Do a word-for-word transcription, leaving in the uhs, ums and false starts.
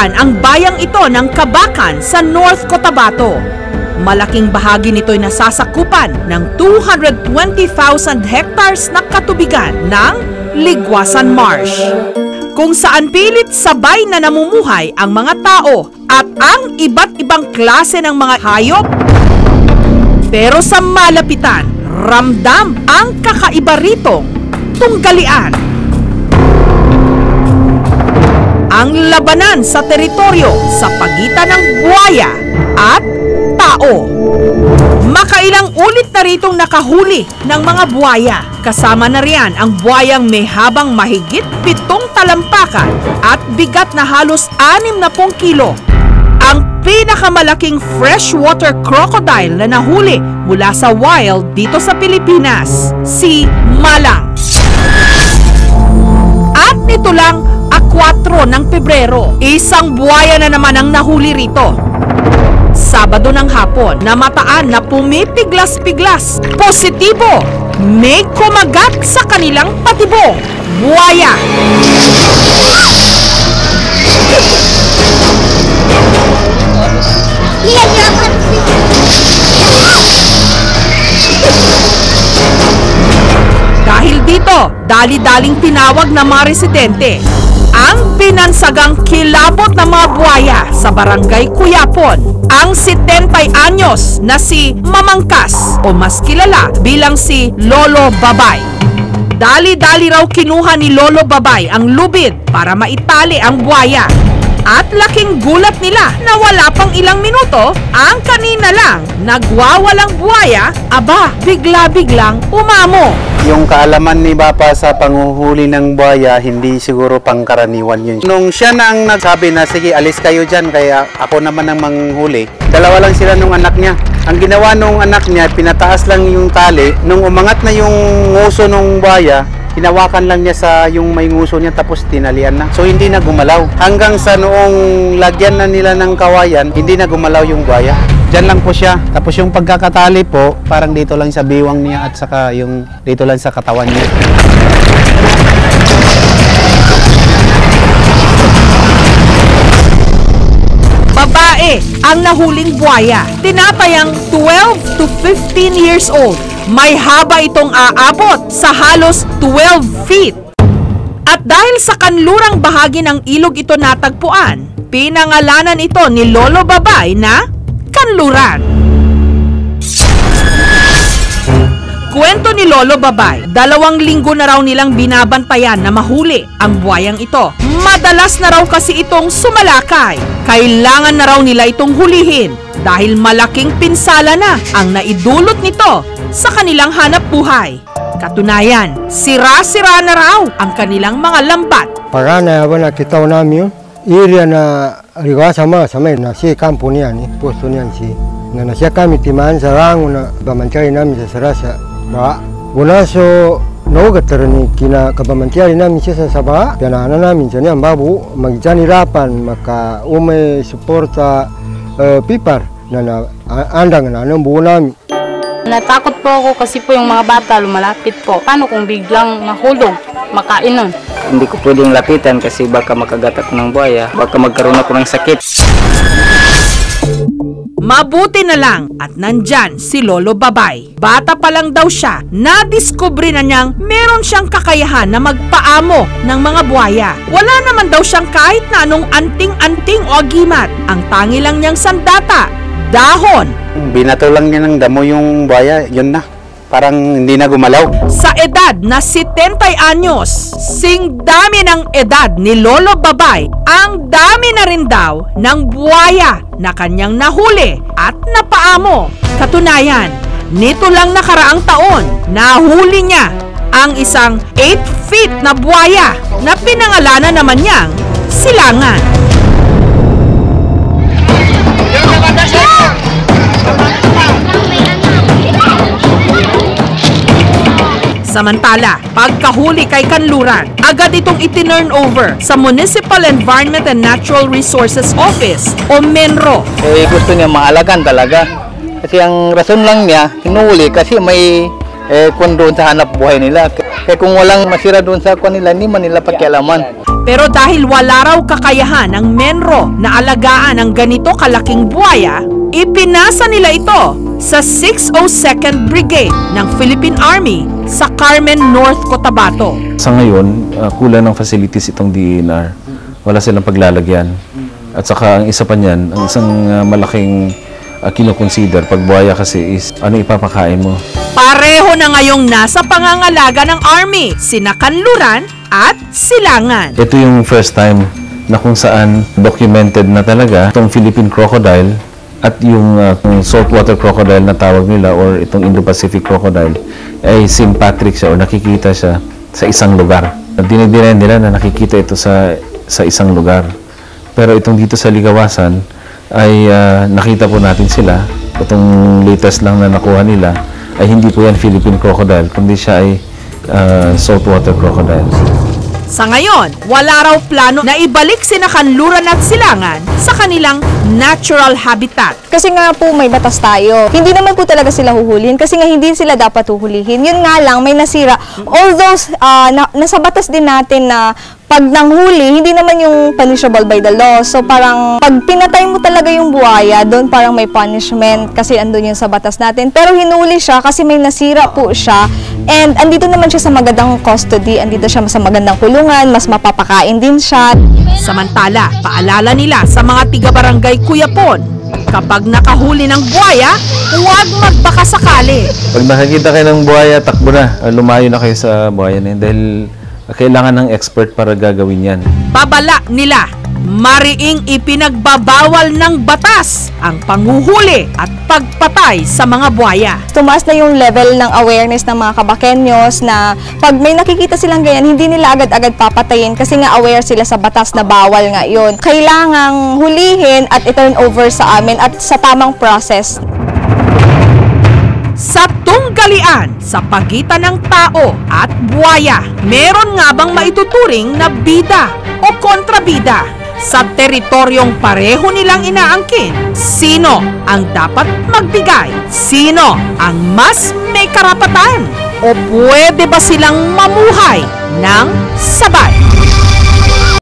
Kabuuan ang bayang ito ng Kabakan sa North Cotabato. Malaking bahagi nito'y nasasakupan ng two hundred twenty thousand hectares na katubigan ng Ligwasan Marsh, kung saan pilit sabay na namumuhay ang mga tao at ang iba't ibang klase ng mga hayop. Pero sa malapitan, ramdam ang kakaiba ritong tunggalian. Ang labanan sa teritoryo sa pagitan ng buwaya at tao. Makailang ulit na ritong nakahuli ng mga buwaya. Kasama na riyan ang buwayang may habang mahigit pitong talampakan at bigat na halos anim na pung kilo. Ang pinakamalaking freshwater crocodile na nahuli mula sa wild dito sa Pilipinas, si Malang. At nito lang, four ng Pebrero, isang buwaya na naman ang nahuli rito. Sabado ng hapon, namataan na pumipiglas-piglas. Positibo! May kumagat sa kanilang patibong. Buwaya! Dahil dito, dali-daling tinawag ng mga residente ang binansagang kilabot ng mga buwaya sa barangay Cuyapon, ang setenta anyos na si Mamangkas o mas kilala bilang si Lolo Babay. Dali-dali raw kinuha ni Lolo Babay ang lubid para maitali ang buwaya. At laking gulat nila na wala pang ilang minuto, ang kanina lang nagwawalang buwaya, aba, bigla-biglang umamo. Yung kaalaman ni Bapa sa panguhuli ng buwaya, hindi siguro pangkaraniwan yun. Nung siya na ang nagsabi na, sige, alis kayo dyan, kaya ako naman ang manghuli, dalawa lang sila nung anak niya. Ang ginawa nung anak niya, pinataas lang yung tali. Nung umangat na yung nguso ng buwaya, hinawakan lang niya sa yung may nguso niya tapos tinalian na. So hindi na gumalaw. Hanggang sa noong lagyan na nila ng kawayan, hindi na gumalaw yung buwaya. Diyan lang po siya. Tapos yung pagkakatali po, parang dito lang sa biwang niya at saka yung dito lang sa katawan niya. Babae ang nahuling buwaya. Tinatayang twelve to fifteen years old. May haba itong aabot sa halos twelve feet. At dahil sa kanlurang bahagi ng ilog ito natagpuan, pinangalanan ito ni Lolo Babay na kanluran. Kwento ni Lolo Babay, dalawang linggo na raw nilang binabantayan na mahuli ang buwayang ito. Madalas na raw kasi itong sumalakay. Kailangan na raw nila itong hulihin dahil malaking pinsala na ang naidulot nito sa kanilang hanap buhay. Katunayan, sira-sira na raw ang kanilang mga lambat. Pagana ya bana kita namin area na Ligwasan mga samay na si kampo niyan, eh, posto niyan si na nasya kami timaan sa rango na bamantyari namin sa sarasa ba. Bunaso naugatar ni kina kabamantyari namin siya sa saba. Pinana namin siya niyan babu magjanirapan maka umay suporta uh, pipar na, na andang na anong buo namin. Natakot po ako kasi po yung mga bata lumalapit po. Paano kung biglang mahulog, makain nun? Hindi ko pwedeng lapitan kasi baka makagat ako ng buhaya, baka magkaroon ako ng sakit. Mabuti na lang at nandyan si Lolo Babay. Bata pa lang daw siya, nadiskubre na niyang meron siyang kakayahan na magpaamo ng mga buhaya. Wala naman daw siyang kahit na anong anting-anting o agimat. Ang tangi lang niyang sandata, dahon. Binato lang niya ng damo yung buhaya, yun na. Parang hindi na gumalaw. Sa edad na setenta anyos, sing dami ng edad ni Lolo Babay, ang dami na rin daw ng buwaya na kanyang nahuli at napaamo. Katunayan, nito lang nakaraang taon, nahuli niya ang isang eight feet na buwaya na pinangalanan naman niyang Silangan. Samantala, pagkahuli kay Kanluran, agad itong itinurn over sa Municipal Environment and Natural Resources Office o MENRO. Eh, gusto niya maalagan talaga. Kasi ang rason lang niya, hinuhuli kasi may eh, kung doon sa hanap buhay nila. Kaya kung walang masira doon sa kwan nila, hindi man nila pakialaman. Pero dahil wala raw kakayahan ng Menro na alagaan ang ganito kalaking buwaya, ipinasa nila ito sa six oh second Brigade ng Philippine Army sa Carmen, North Cotabato. Sa ngayon, uh, kulang ng facilities itong D E N R. Wala silang paglalagyan. At saka ang isa pa niyan, ang isang uh, malaking uh, kinoconsider pag buhaya kasi is ano ipapakain mo. Pareho na ngayong nasa pangangalaga ng Army, sina Kanluran at Silangan. Ito yung first time na kung saan documented na talaga itong Philippine crocodile at yung uh, saltwater crocodile na tawag nila or itong Indo-Pacific crocodile ay sympatric siya o nakikita siya sa isang lugar. Dinidirayan nila na nakikita ito sa, sa isang lugar. Pero itong dito sa Ligawasan ay uh, nakita po natin sila. Itong latest lang na nakuha nila ay hindi po yan Philippine crocodile, kundi siya ay uh, saltwater crocodile. Sa ngayon, wala raw plano na ibalik sina Kanluran at Silangan sa kanilang natural habitat. Kasi nga po may batas tayo. Hindi naman po talaga sila huhulihin kasi nga hindi sila dapat huhulihin. Yun nga lang, may nasira. Although uh, na, nasa batas din natin na pag nanghuli, hindi naman yung punishable by the law. So parang pag pinatay mo talaga yung buhaya, doon parang may punishment kasi andun yun sa batas natin. Pero hinuli siya kasi may nasira po siya. And andito naman siya sa magandang custody, andito siya sa magandang kulungan, mas mapapakain din siya. Samantala, paalala nila sa mga tiga-barangay Kuyapon, kapag nakahuli ng buhaya, huwag magbakasakali. Pag nakakita kayo ng buhaya, takbo na. Lumayo na kayo sa buhaya na yun dahil kailangan ng expert para gagawin yan. Babala nila, mariing ipinagbabawal ng batas ang panghuhuli at pagpatay sa mga buhaya. Tumaas na yung level ng awareness ng mga kabakenyos na pag may nakikita silang ganyan, hindi nila agad-agad papatayin kasi nga aware sila sa batas na bawal nga yun. Kailangang hulihin at i-turn over sa amin at sa tamang process. Sa tunggalian sa pagitan ng tao at buhaya, meron nga bang maituturing na bida o kontrabida? Sa teritoryong pareho nilang inaangkin, sino ang dapat magbigay? Sino ang mas may karapatan? O pwede ba silang mamuhay ng sabay?